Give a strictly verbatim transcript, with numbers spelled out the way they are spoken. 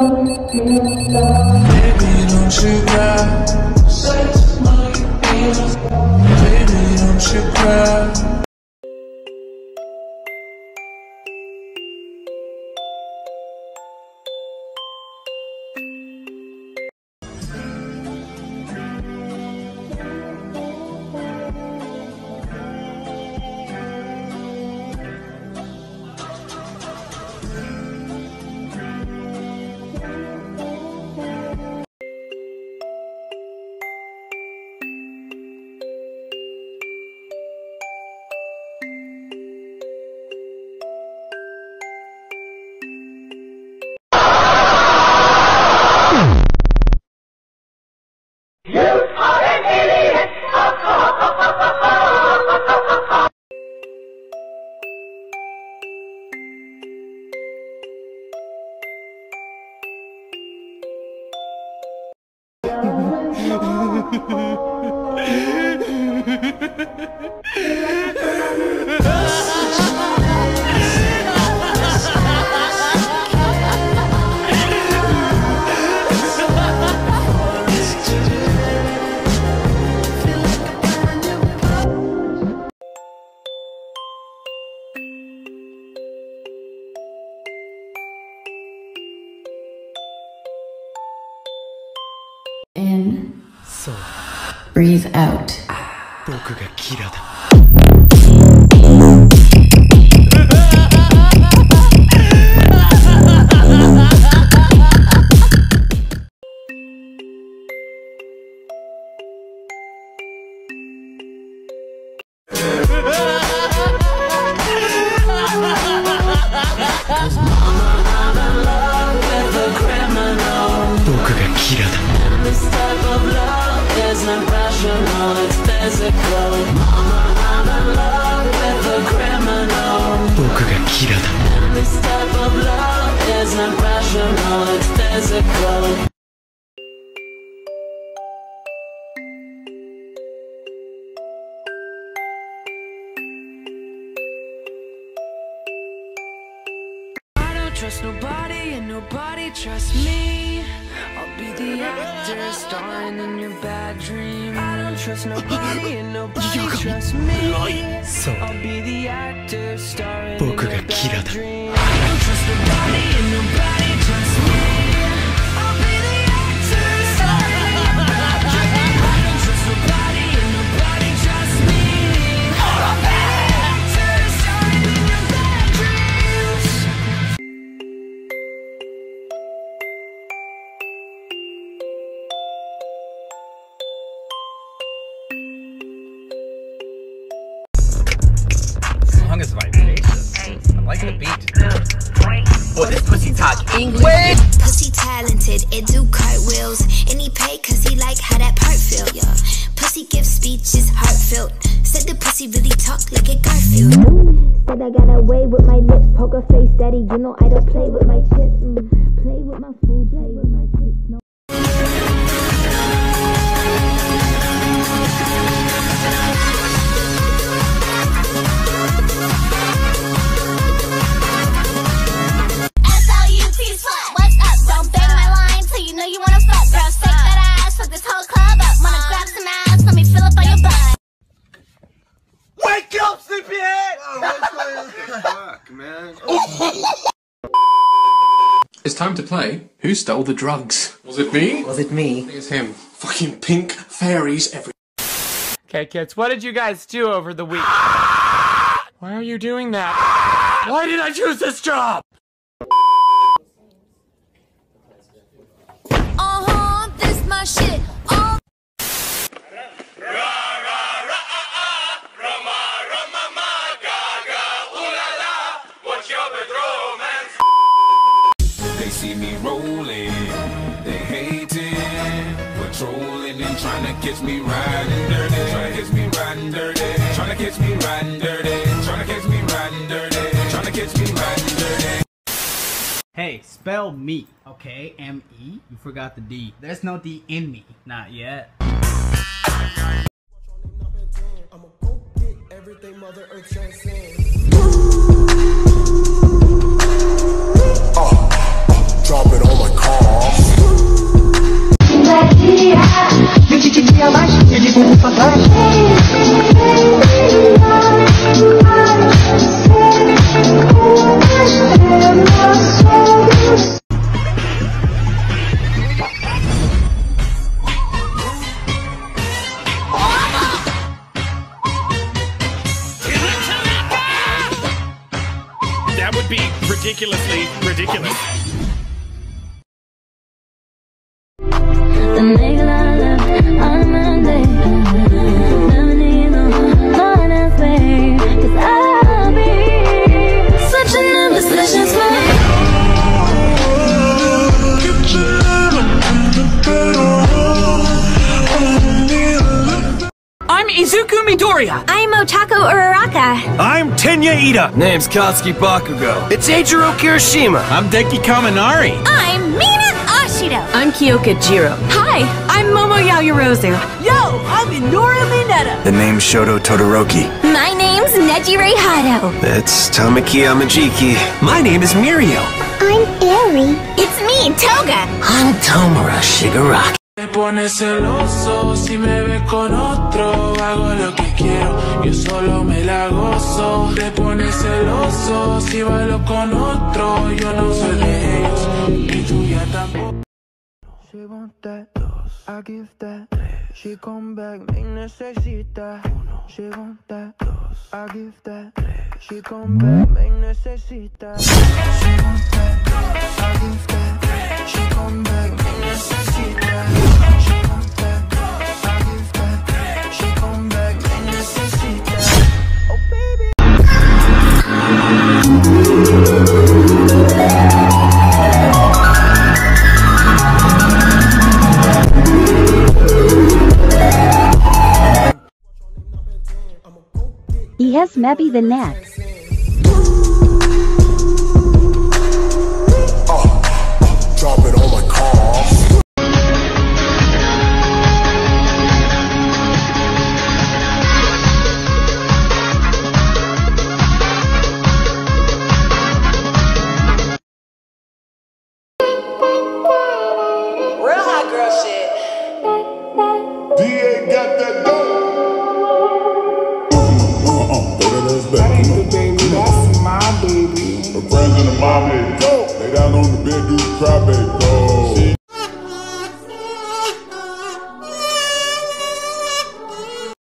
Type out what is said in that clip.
Baby, don't you cry. Baby, don't you cry. In. So. Breathe out. 僕がキラだ。僕がキラだ。僕がキラだ。 I don't trust nobody and nobody trusts me. I'll be the actor starring in your bad dream. I don't trust nobody and nobody trusts me. I'll be the actor starring in your bad dream. I don't trust nobody and nobody trusts me. I'll be the actor starring in your bad dream. I don't trust nobody and nobody trusts me. I'll be the actor starring in your bad dreams. Song is vivacious. I like the beat. Boy, this pussy talk English. Pussy talented, it do cartwheels. And he pay cause he like how that part feel, yeah. Pussy gives speeches, heartfelt. Said the pussy really talk like a Garfield. Said I got away with my lips, poker face, daddy. You know I don't play with my chips. Mm. Play with my food, play with my chips. No. It's time to play Who Stole the Drugs? Was it me? Was it me? I think it's him. Fucking pink fairies every- Okay, kids, what did you guys do over the week? Why are you doing that? Why did I choose this job? Uh-huh, this my shit. Uh They see me rolling, they hating, patrolling and trying to catch me riding dirty, trying to catch me riding dirty, trying to catch me riding dirty, trying to catch me riding dirty, trying to catch me riding dirty. Hey, spell me, okay? M E? You forgot the D. There's no D in me. Not yet. Drop it on my car. ridiculously ridiculous. The nigga I love on Monday, never need no one else, babe, 'cause I'll be switching up the sessions for I'm Izuku Midoriya. I'm Ochako Uraraka. I'm Tenya Ida. Name's Katsuki Bakugo. It's Eiichiro Kirishima. I'm Denki Kaminari. I'm Mina Ashido. I'm Kyoka Jiro. Hi, I'm Momo Yaoyorozu. Yo, I'm Minoru Mineta. The name's Shoto Todoroki. My name's Nejire Hado. It's Tamaki Amajiki. My name is Mirio. I'm Eri. It's me, Toga. I'm Tomura Shigaraki. Te pones celoso si me ves con otro. Hago lo que quiero, yo solo me la gozo. Te pones celoso si bailo con otro. Yo no soy de ellos y tú ya tampoco. She want that, I give that. She come back, me necesita. She want that, I give that. She come back, me necesita. She want that, I give that. She come back, me necesita. She want that, I give that. She come back, me necesita. Oh baby. He has maybe the next. Drop it on my car. Real hot girl shit. D A got that dope. That ain't the baby, that's my baby. Her friends in the mob, they go. Lay down on the bed, do the cry, baby.